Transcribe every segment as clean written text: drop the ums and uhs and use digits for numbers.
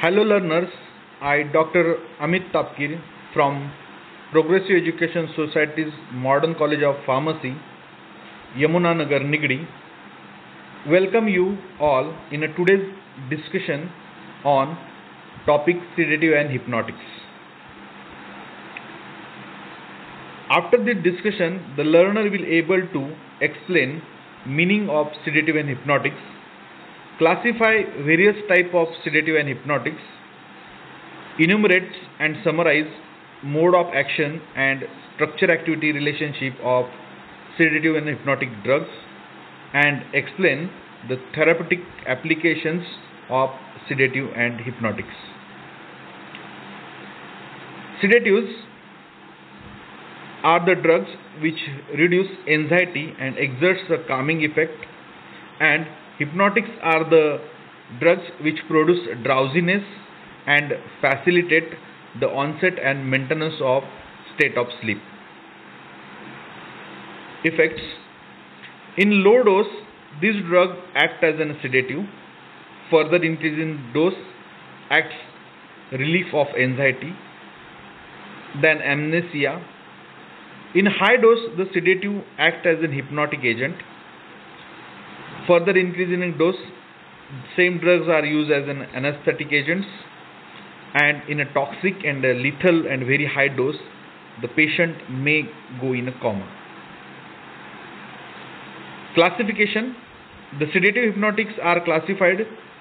Hello learners, I Dr. Amit Tapkir from Progressive Education Society's Modern College of Pharmacy, Yamuna Nagar, Nigdi, welcome you all in today's discussion on topic sedative and hypnotics. After this discussion, the learner will able to explain meaning of sedative and hypnotics, classify various type of sedative and hypnotics, enumerate and summarize mode of action and structure activity relationship of sedative and hypnotic drugs, and explain the therapeutic applications of sedative and hypnotics. Sedatives are the drugs which reduce anxiety and exerts a calming effect, and hypnotics are the drugs which produce drowsiness and facilitate the onset and maintenance of state of sleep. Effects: in low dose, this drug acts as a sedative. Further increase in dose acts relief of anxiety, then amnesia. In high dose, the sedative acts as a hypnotic agent. Further increase in dose, same drugs are used as an anesthetic agents, and in a toxic and a lethal and very high dose, the patient may go in a coma. Classification: the sedative hypnotics are classified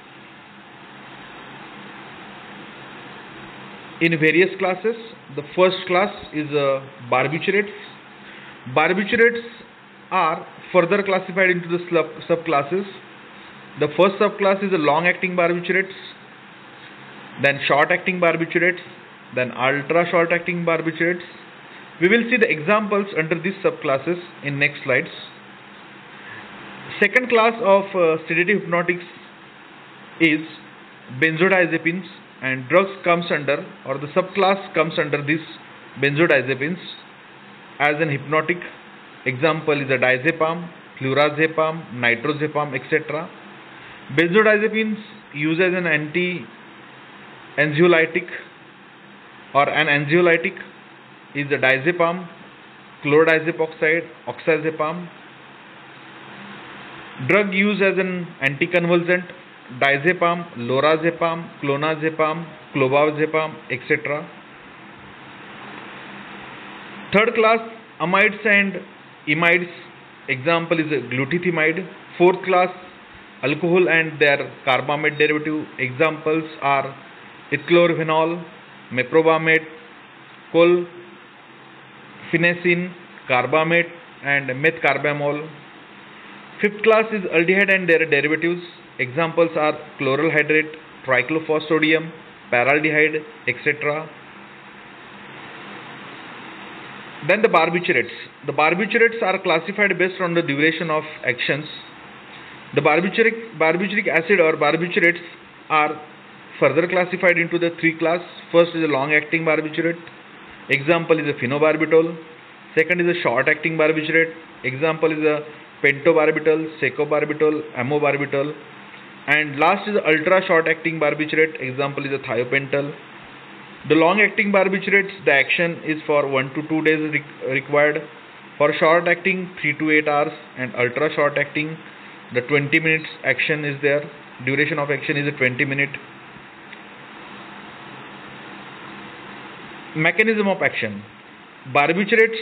in various classes. The first class is barbiturates. Barbiturates are further classified into the subclasses. The first subclass is the long-acting barbiturates, then short-acting barbiturates, then ultra-short-acting barbiturates. We will see the examples under these subclasses in next slides. Second class of sedative hypnotics is benzodiazepines, and drugs comes under, or the subclass comes under this benzodiazepines as an hypnotic. Example is a diazepam, flurazepam, nitrozepam, etc. Benzodiazepines used as an anti-anxiolytic or an anxiolytic is the diazepam, chlordiazepoxide, oxazepam. Drug used as an anticonvulsant: diazepam, lorazepam, clonazepam, clobazepam, etc. Third class, amides and imides. Example is a glutathione. Fourth class, alcohol and their carbamate derivative. Examples are ethylchlorophenol, meprobamate, colphenacin, carbamate, and methcarbamol. Fifth class is aldehyde and their derivatives. Examples are chloral hydrate, trichlorphosphodium, paraldehyde, etc. Then the barbiturates. The barbiturates are classified based on the duration of actions. The barbituric acid or barbiturates are further classified into the three classes. First is a long-acting barbiturate. Example is a phenobarbital. Second is a short-acting barbiturate. Example is a pentobarbital, secobarbital, amobarbital. And last is ultra short-acting barbiturate. Example is a thiopental. The long-acting barbiturates, the action is for 1 to 2 days required. For short-acting, 3 to 8 hours, and ultra short-acting, the 20 minutes action is there. Duration of action is a 20 minute. Mechanism of action: barbiturates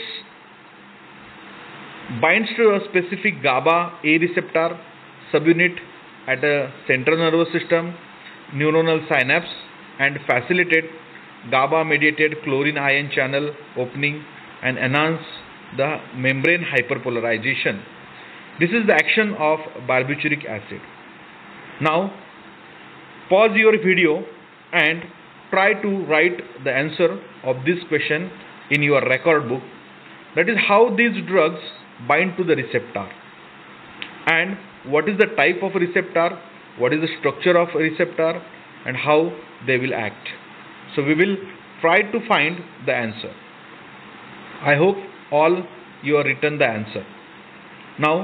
binds to a specific GABA A receptor subunit at a central nervous system, neuronal synapse, and facilitate GABA mediated chlorine ion channel opening and enhance the membrane hyperpolarization. This is the action of barbituric acid. Now pause your video and try to write the answer of this question in your record book. That is how these drugs bind to the receptor, and what is the type of receptor, what is the structure of a receptor, and how they will act. So we will try to find the answer. I hope all you have written the answer. Now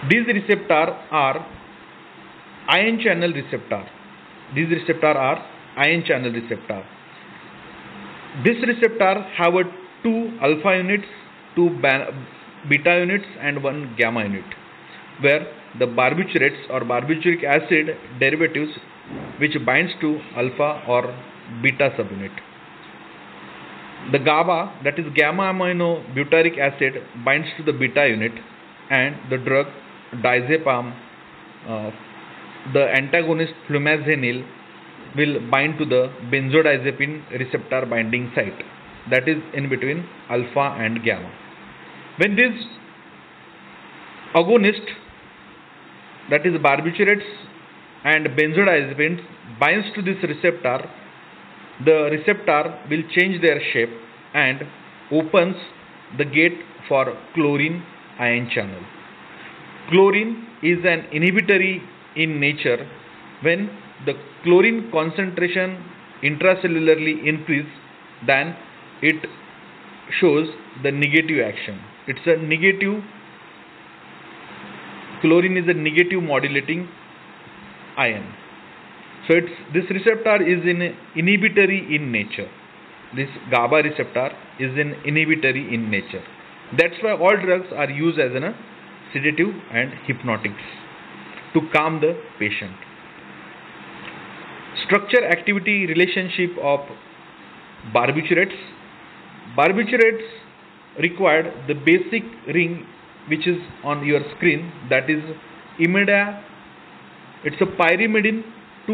These receptors are ion channel receptor. These receptors are ion channel receptor. This receptor have a 2 alpha units, 2 beta units and 1 gamma unit, where the barbiturates or barbituric acid derivatives which binds to alpha or beta subunit. The GABA, that is gamma amino butyric acid, binds to the beta unit, and the drug diazepam, the antagonist flumazenil, will bind to the benzodiazepine receptor binding site, that is in between alpha and gamma. When this agonist, that is barbiturates and benzodiazepines, binds to this receptor, the receptor will change their shape and opens the gate for chlorine ion channel. Chlorine is an inhibitory in nature. When the chlorine concentration intracellularly increase, then it shows the negative action. It's a negative, chlorine is a negative modulating ion. So this receptor is inhibitory in nature. This GABA receptor is inhibitory in nature. That's why all drugs are used as a sedative and hypnotics to calm the patient. Structure activity relationship of barbiturates. Barbiturates required the basic ring which is on your screen, that is imida. It's a pyrimidine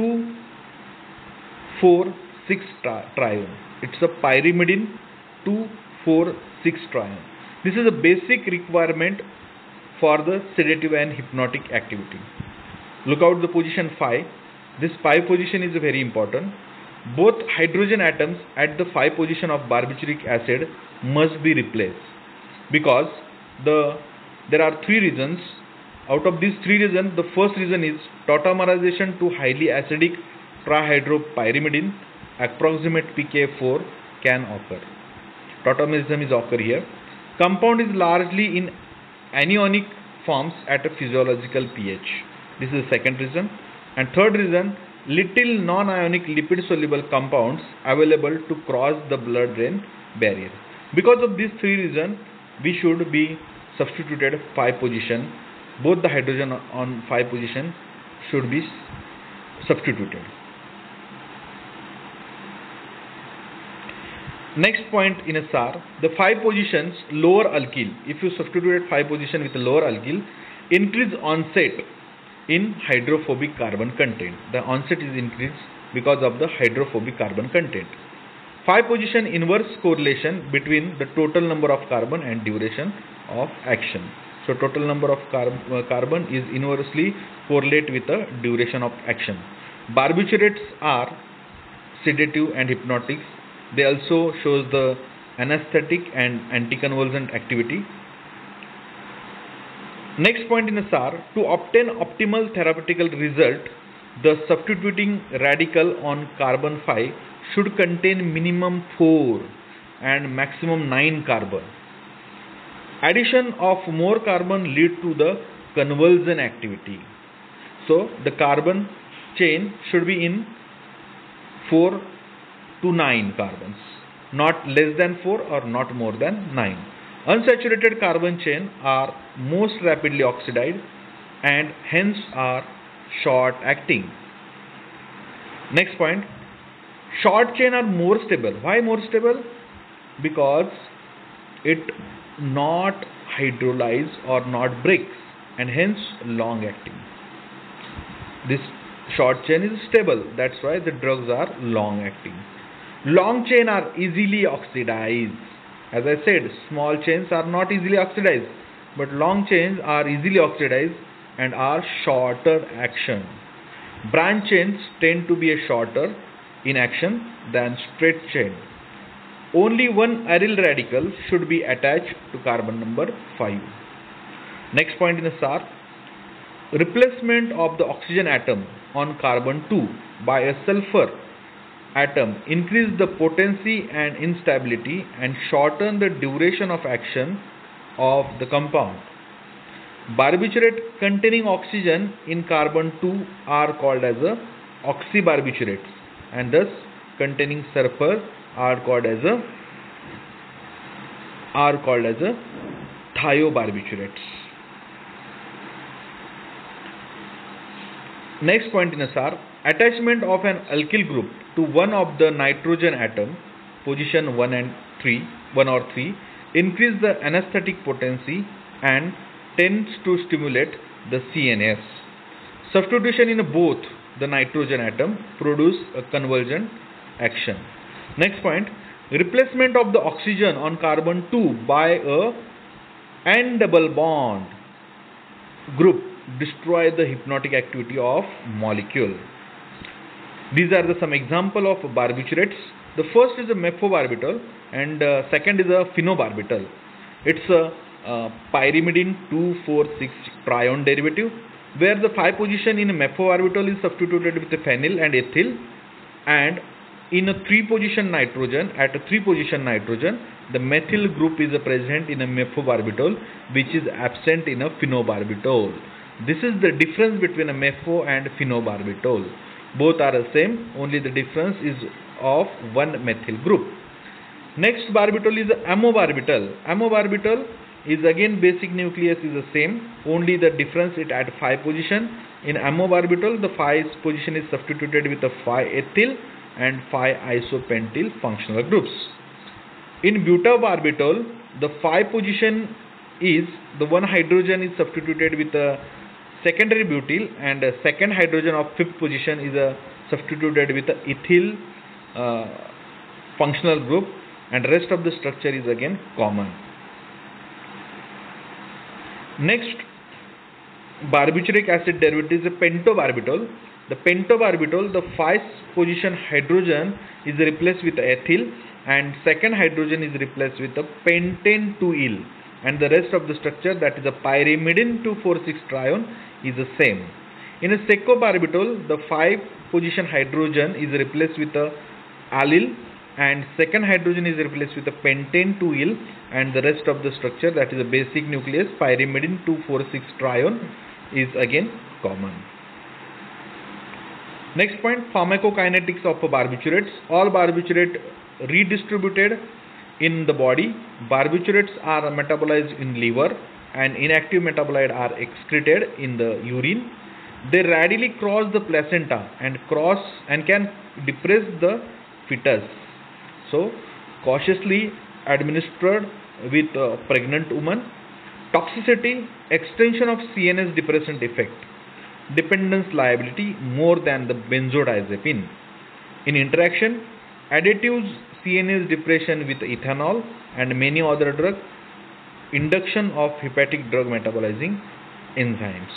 2,4,6 trione. It's a pyrimidine 2,4,6 trione. This is a basic requirement for the sedative and hypnotic activity. Look out the position 5. This 5 position is very important. Both hydrogen atoms at the 5 position of barbituric acid must be replaced, because there are 3 reasons. Out of these 3 reasons, the first reason is tautomerization to highly acidic trihydropyrimidine, approximate pKa 4 can occur. Tautomerism is occur here. Compound is largely in anionic forms at a physiological pH. This is the second reason. And third reason, little non-ionic lipid soluble compounds available to cross the blood-brain barrier. Because of these 3 reasons, we should be substituted 5 position. Both the hydrogen on 5 position should be substituted. Next point in a SAR, the 5 positions lower alkyl. If you substitute 5 position with a lower alkyl, increase onset in hydrophobic carbon content. The onset is increased because of the hydrophobic carbon content. 5 position inverse correlation between the total number of carbon and duration of action. So total number of carbon is inversely correlate with the duration of action. Barbiturates are sedative and hypnotics. They also shows the anesthetic and anticonvulsant activity. Next point in the SAR, to obtain optimal therapeutical result, the substituting radical on carbon 5 should contain minimum 4 and maximum 9 carbon. Addition of more carbon lead to the convulsion activity. So the carbon chain should be in 4 to 9 carbons, not less than 4 or not more than 9. Unsaturated carbon chain are most rapidly oxidized and hence are short acting. Next point, short chain are more stable. Why more stable? Because it not hydrolyze or not breaks, and hence long acting. This short chain is stable, that's why the drugs are long acting. Long chain are easily oxidized. As I said, small chains are not easily oxidized, but long chains are easily oxidized and are shorter action. Branch chains tend to be a shorter in action than straight chain. Only one aryl radical should be attached to carbon number 5. Next point in the SAR, replacement of the oxygen atom on carbon 2 by a sulfur atom increase the potency and instability and shorten the duration of action of the compound. Barbiturate containing oxygen in carbon 2 are called as oxybarbiturates, and thus containing sulfur are called as thiobarbiturates. Next point in SR, attachment of an alkyl group to one of the nitrogen atom, position 1 or 3, increase the anesthetic potency and tends to stimulate the CNS. Substitution in both the nitrogen atom produce a convergent action. Next point, replacement of the oxygen on carbon 2 by a N double bond group destroy the hypnotic activity of molecule. These are some example of barbiturates. The first is a mephobarbital and second is a phenobarbital. It's a pyrimidine 2,4,6 trione derivative, where the 5 position in mephobarbital is substituted with the phenyl and ethyl, and in a 3 position nitrogen, the methyl group is present in a mephobarbital, which is absent in a phenobarbital. This is the difference between a mepho and phenobarbital. Both are the same, only the difference is of one methyl group. Next barbital is amobarbital. Amobarbital is again basic nucleus is the same, only the difference it at 5 position. In amobarbital, the 5 position is substituted with the 5-ethyl and 5-isopentyl functional groups. In butabarbital, the 5 position is the 1 hydrogen is substituted with a secondary butyl, and a second hydrogen of 5th position is substituted with the ethyl functional group, and rest of the structure is again common. Next barbituric acid derivative is a pentobarbital. The pentobarbital, the 5th position hydrogen is replaced with ethyl and second hydrogen is replaced with the pentane 2-yle, and the rest of the structure, that is a pyrimidine 2,4,6 trione, is the same. In a secobarbital, the 5 position hydrogen is replaced with a allyl and second hydrogen is replaced with a pentane 2-yle, and the rest of the structure, that is a basic nucleus pyrimidine 2,4,6 trione, is again common. Next point, pharmacokinetics of barbiturates. All barbiturate redistributed in the body. Barbiturates are metabolized in liver and inactive metabolite are excreted in the urine. They radially cross the placenta and can depress the fetus. So, cautiously administered with a pregnant woman. Toxicity, extension of CNS depressant effect. Dependence liability more than the benzodiazepine. In interaction, additives, CNS depression with ethanol and many other drugs. Induction of hepatic drug metabolizing enzymes.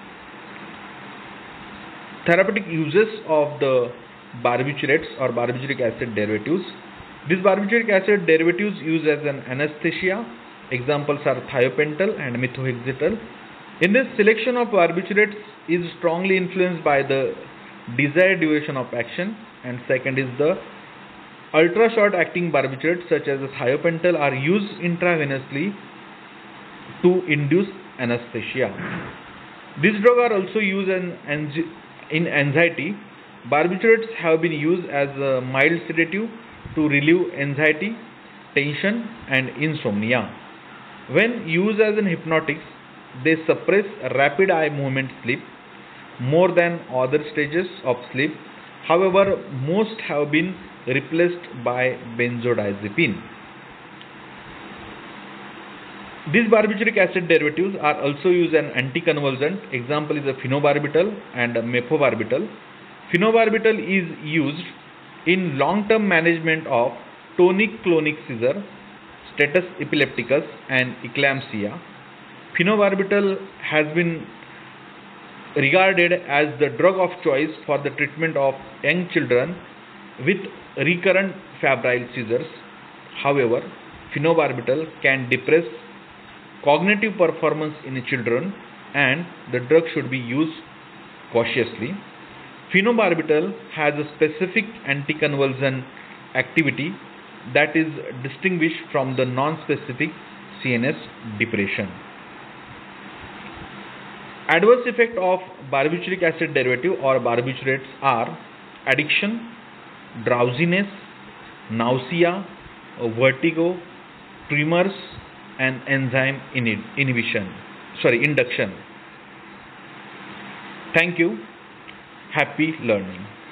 Therapeutic uses of the barbiturates or barbituric acid derivatives. These barbituric acid derivatives used as an anesthesia. Examples are thiopental and methohexital. In this, selection of barbiturates is strongly influenced by the desired duration of action, and second is the ultra short acting barbiturates such as thiopental are used intravenously to induce anesthesia. These drugs are also used in anxiety. Barbiturates have been used as a mild sedative to relieve anxiety, tension and insomnia. When used as an hypnotics, they suppress rapid eye movement sleep more than other stages of sleep. However, most have been replaced by benzodiazepine. These barbituric acid derivatives are also used as an anticonvulsant. Example is a phenobarbital and a mephobarbital. Phenobarbital is used in long-term management of tonic-clonic seizure, status epilepticus and eclampsia. Phenobarbital has been regarded as the drug of choice for the treatment of young children with recurrent febrile seizures. However, phenobarbital can depress cognitive performance in children and the drug should be used cautiously. Phenobarbital has a specific anticonvulsant activity that is distinguished from the non-specific CNS depression. Adverse effect of barbituric acid derivative or barbiturates are addiction, drowsiness, nausea, vertigo, tremors, and enzyme induction. Thank you. Happy learning.